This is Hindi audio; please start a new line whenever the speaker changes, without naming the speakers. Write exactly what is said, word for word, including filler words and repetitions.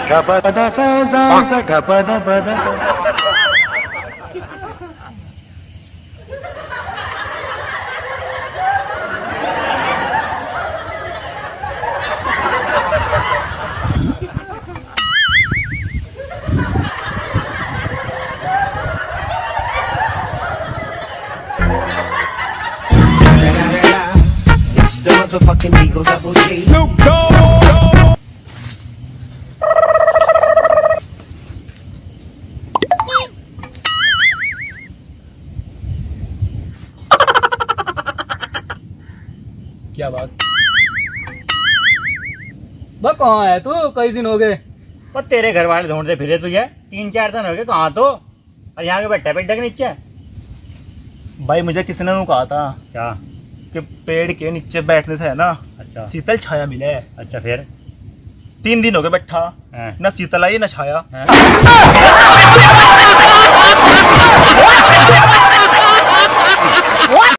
गपदा सा सा सा गपदा पदा।
Motherfucking Eagle Double G. Snoop Dogg.
क्या बात? वो कहाँ है तू? कई दिन हो गए।
और तेरे घर वाले ढूंढते फिरे तुझे, तीन चार दिन हो गए। कहाँ तो? और यहाँ के बैठा पेड़ के नीचे।
भाई मुझे किसी ने कहा था
क्या
कि पेड़ के नीचे बैठने से है ना
अच्छा
शीतल छाया मिले।
अच्छा फिर
तीन दिन हो गए बैठा,
हाँ।
ना शीतल आई ना छाया।
हाँ।